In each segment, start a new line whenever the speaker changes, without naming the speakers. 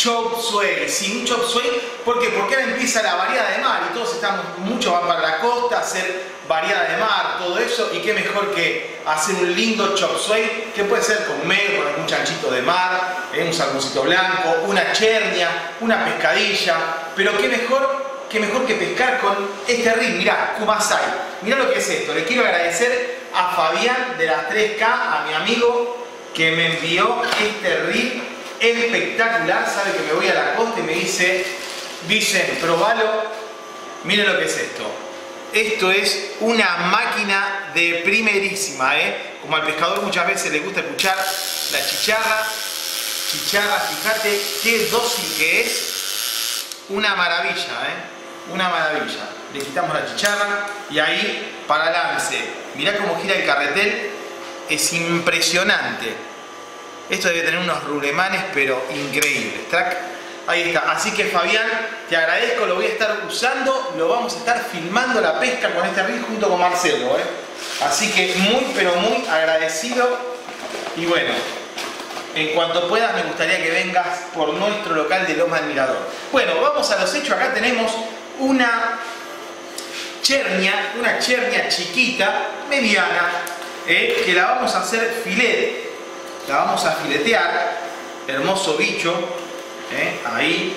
chop suey, sí, un chop suey. ¿Por qué? Porque ahora empieza la variada de mar y todos estamos, muchos van para la costa a hacer variada de mar, todo eso, y qué mejor que hacer un lindo chop suey, que puede ser con medio, con algún chanchito de mar, un salmoncito blanco, una chernia, una pescadilla, pero qué mejor que pescar con este reel. Mirá, Kumasai, mirá lo que es esto. Le quiero agradecer a Fabián de las 3K, a mi amigo, que me envió este reel espectacular. Sabe que me voy a la costa y me dice, Vicen, probalo. Miren lo que es esto. Esto es una máquina de primerísima, Como al pescador muchas veces le gusta escuchar la chicharra. Fíjate qué dócil que es. Una maravilla, Una maravilla. Le quitamos la chicharra y ahí para lance. Mirá cómo gira el carretel. Es impresionante. Esto debe tener unos rulemanes, pero increíbles. Track. Ahí está. Así que Fabián, te agradezco, lo voy a estar usando, lo vamos a estar filmando la pesca con este reel junto con Marcelo, Así que muy, pero muy agradecido. Y bueno, en cuanto puedas me gustaría que vengas por nuestro local de Loma del Mirador. Bueno, vamos a los hechos. Acá tenemos una chernia chiquita, mediana, que la vamos a hacer filet. La vamos a filetear. Hermoso bicho. Ahí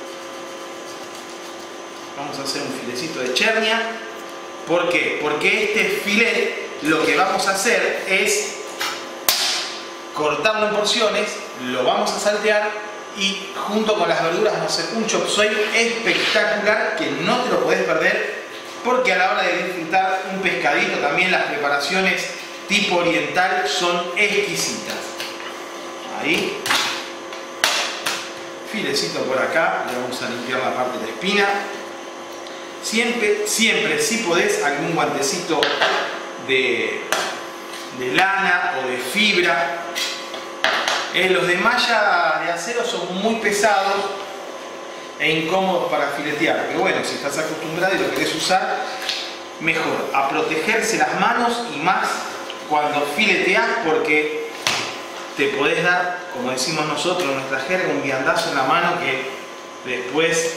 vamos a hacer un filecito de chernia. ¿Por qué? Porque este filet lo que vamos a hacer es cortarlo en porciones, lo vamos a saltear y junto con las verduras vamos a hacer un chop suey espectacular que no te lo podés perder, porque a la hora de disfrutar un pescadito también las preparaciones tipo oriental son exquisitas. Ahí. Filecito por acá, le vamos a limpiar la parte de la espina. Siempre, si podés, algún guantecito de lana o de fibra. Los de malla de acero son muy pesados e incómodos para filetear, pero bueno, si estás acostumbrado y lo querés usar, mejor. A protegerse las manos y más cuando fileteás, porque te podés dar, como decimos nosotros en nuestra jerga, un viandazo en la mano que después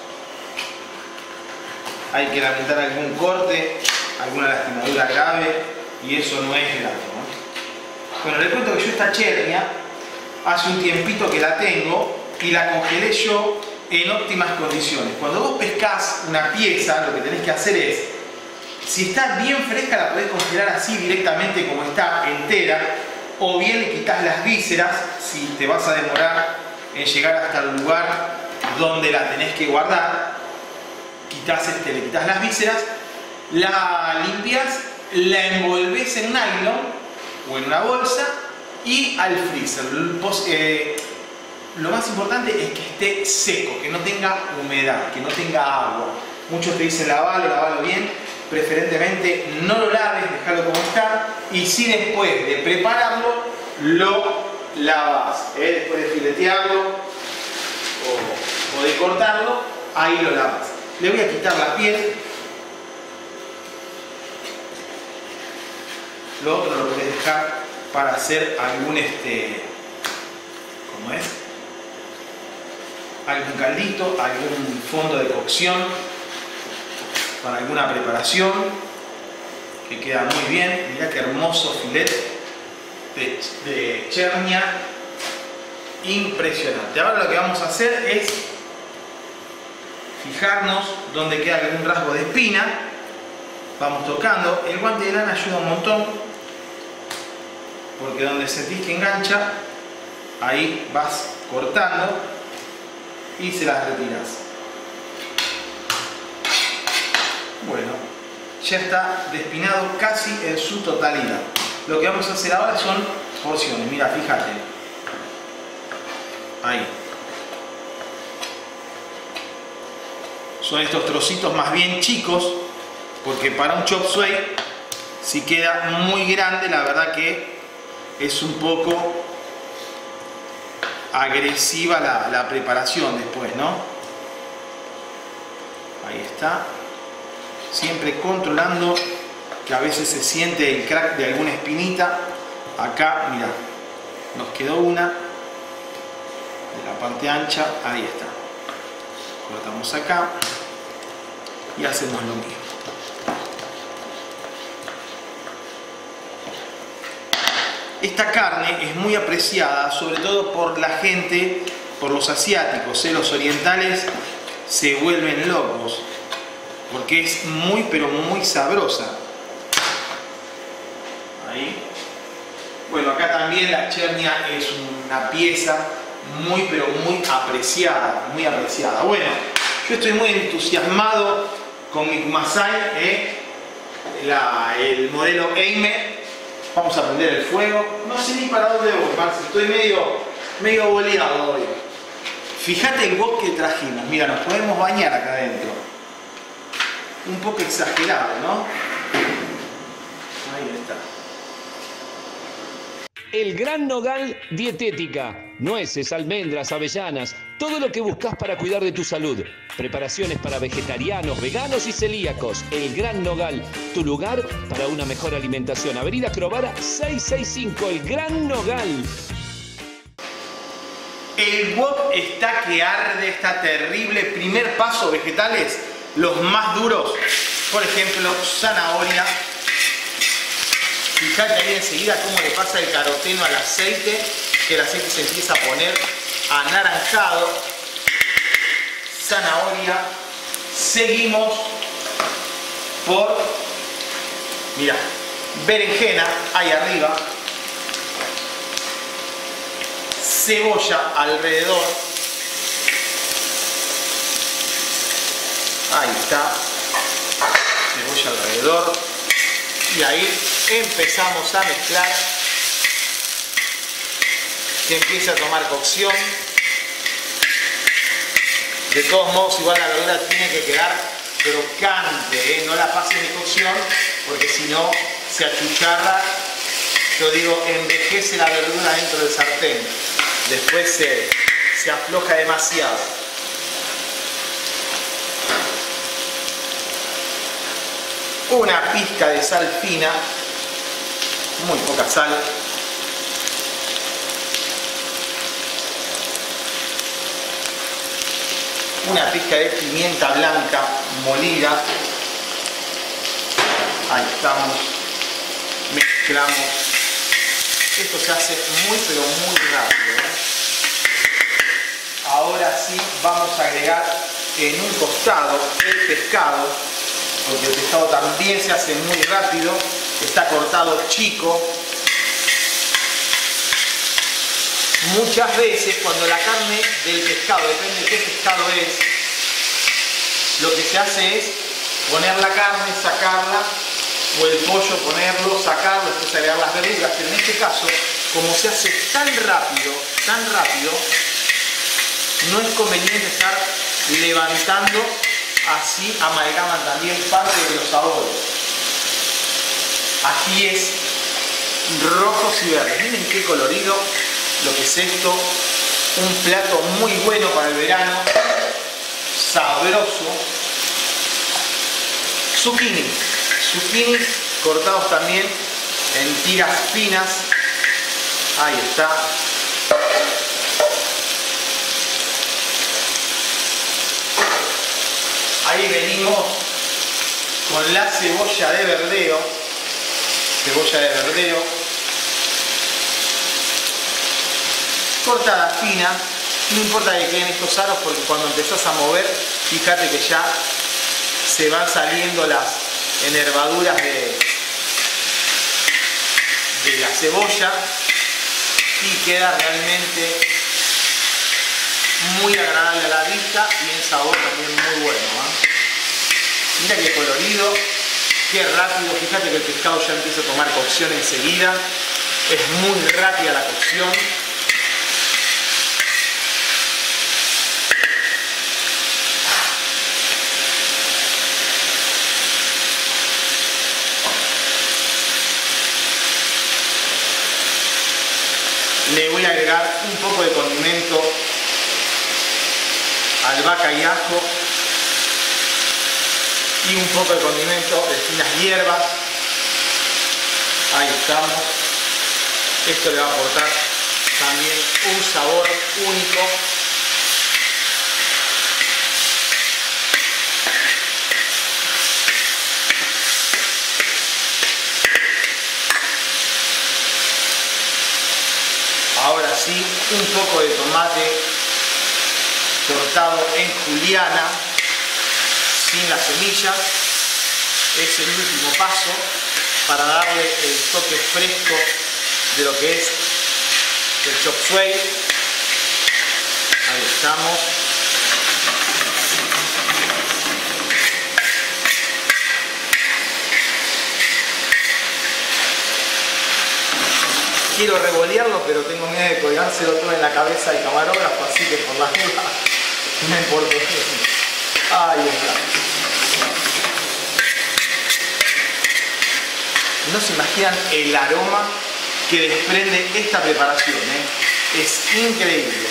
hay que lamentar algún corte, alguna lastimadura grave, y eso no es grato, Bueno, les cuento que yo esta chernia hace un tiempito que la tengo y la congelé yo en óptimas condiciones. Cuando vos pescás una pieza, lo que tenés que hacer es, si está bien fresca la podés congelar así directamente como está, entera, o bien le quitas las vísceras si te vas a demorar en llegar hasta el lugar donde la tenés que guardar. Le quitas las vísceras, la limpias, la envolves en un nylon o en una bolsa y al freezer. Lo más importante es que esté seco, que no tenga humedad, que no tenga agua. Muchos te dicen lavalo bien. Preferentemente no lo laves, déjalo como está, y si después de prepararlo lo lavas, después de filetearlo o de cortarlo, ahí lo lavas. Le voy a quitar la piel. Lo otro lo podés dejar para hacer algún ¿cómo es? Algún caldito, algún fondo de cocción, para alguna preparación, que queda muy bien. Mirá qué hermoso filet de chernia, impresionante. Ahora lo que vamos a hacer es fijarnos donde queda algún rasgo de espina. Vamos tocando. El guante de lana ayuda un montón, porque donde sentís que engancha, ahí vas cortando y se las retiras. Bueno, ya está despinado casi en su totalidad. Lo que vamos a hacer ahora son porciones. Mira, fíjate. Ahí. Son estos trocitos más bien chicos, porque para un chop suey, si queda muy grande, la verdad que es un poco agresiva la preparación después, ¿no? Ahí está. Siempre controlando, que a veces se siente el crack de alguna espinita. Acá, mira, nos quedó una. de la parte ancha, ahí está. Cortamos acá y hacemos lo mismo. Esta carne es muy apreciada, sobre todo por la gente, por los asiáticos, los orientales se vuelven locos, porque es muy, pero muy sabrosa. Ahí. Bueno, acá también la chernia es una pieza muy, pero muy apreciada, muy apreciada. Bueno, yo estoy muy entusiasmado con mi Kumasai, el modelo Eime. Vamos a prender el fuego. No sé ni para dónde voy, Marce. Estoy medio boleado hoy. Fíjate el wok que trajimos. Mira, nos podemos bañar acá adentro. Un poco exagerado, ¿no? Ahí está.
El Gran Nogal Dietética. Nueces, almendras, avellanas. Todo lo que buscas para cuidar de tu salud. Preparaciones para vegetarianos, veganos y celíacos. El Gran Nogal. Tu lugar para una mejor alimentación. Avenida Crovara 665. El Gran Nogal.
El wok está que arde, está terrible. Primer paso, vegetales, los más duros. Por ejemplo, zanahoria. Fíjate ahí enseguida cómo le pasa el caroteno al aceite, que el aceite se empieza a poner anaranjado. Zanahoria. Seguimos por, mira, berenjena ahí arriba. Cebolla alrededor. Ahí está. Cebolla alrededor. Y ahí empezamos a mezclar. Que empiece a tomar cocción. De todos modos, igual la verdura tiene que quedar crocante, no la pases de cocción, porque si no se achucharra. Yo digo, envejece la verdura dentro del sartén. Después se afloja demasiado. Una pizca de sal fina, muy poca sal. Una pizca de pimienta blanca molida. Ahí estamos. Mezclamos. Esto se hace muy, pero muy rápido, ¿eh? Ahora sí vamos a agregar en un costado el pescado, porque el pescado también se hace muy rápido. Está cortado chico. Muchas veces cuando la carne del pescado, depende de qué pescado es, lo que se hace es poner la carne, sacarla, o el pollo ponerlo, sacarlo, después agregar las verduras, pero en este caso, como se hace tan rápido, no es conveniente estar levantando, así amalgaman también parte de los sabores. Aquí es rojos y verdes, miren qué colorido lo que es esto, un plato muy bueno para el verano, sabroso. Zucchini cortados también en tiras finas. Ahí está. Ahí venimos con la cebolla de verdeo. Cortada fina. No importa que queden estos aros, porque cuando empezás a mover, fíjate que ya se van saliendo las enervaduras de la cebolla y queda realmente muy agradable a la vista y en sabor también muy bueno, ¿eh? Mira qué colorido, qué rápido. Fíjate que el pescado ya empieza a tomar cocción enseguida. Es muy rápida la cocción. Le voy a agregar un poco de condimento, albahaca y ajo, y un poco de condimento de finas hierbas. Ahí estamos. Esto le va a aportar también un sabor único. Ahora sí, un poco de tomate cortado en juliana, sin las semillas. Es el último paso para darle el toque fresco de lo que es el chop suey. Ahí estamos. Quiero revolearlo, pero tengo miedo de colgárselo todo en la cabeza del camarógrafo, así que por la duda no me importa. Ahí está. No se imaginan el aroma que desprende esta preparación, ¿eh? Es increíble.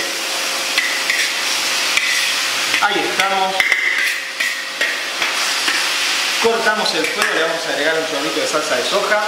Ahí estamos. Cortamos el fuego, le vamos a agregar un chorrito de salsa de soja.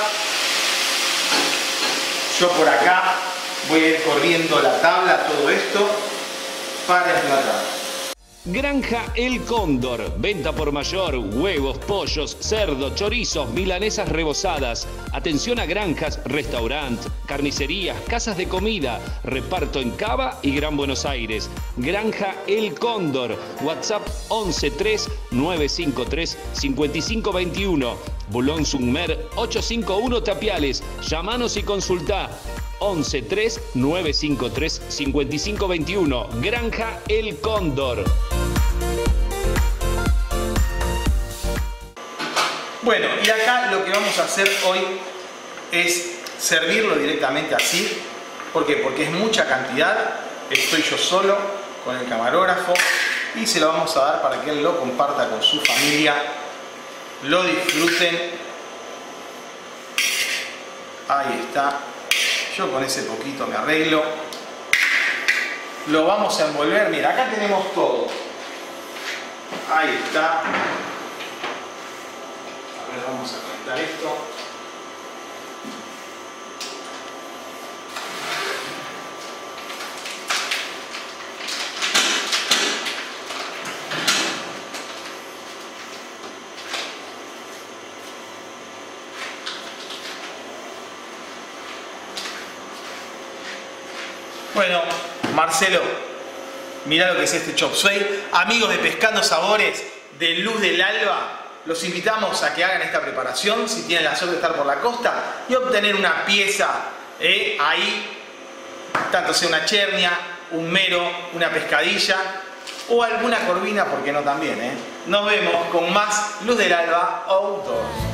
Yo por acá voy a ir corriendo la tabla, todo esto, para emplatar.
Granja El Cóndor, venta por mayor, huevos, pollos, cerdo, chorizos, milanesas rebozadas. Atención a granjas, restaurant, carnicerías, casas de comida, reparto en Cava y Gran Buenos Aires. Granja El Cóndor, WhatsApp 11 953 5521. Bulón Summer 851 Tapiales. Llamanos y consultá. 11 953 5521. Granja El Cóndor.
Bueno, y acá lo que vamos a hacer hoy es servirlo directamente así. ¿Por qué? Porque es mucha cantidad. Estoy yo solo con el camarógrafo y se lo vamos a dar para que él lo comparta con su familia, lo disfruten. Ahí está. Yo con ese poquito me arreglo. Lo vamos a envolver. Mira, acá tenemos todo. Ahí está. A ver, vamos a conectar esto. Bueno, Marcelo, mirá lo que es este chop suey. Amigos de Pescando Sabores de Luz del Alba, los invitamos a que hagan esta preparación si tienen la suerte de estar por la costa y obtener una pieza ahí, tanto sea una chernia, un mero, una pescadilla o alguna corvina, ¿por qué no también? Nos vemos con más Luz del Alba Outdoors.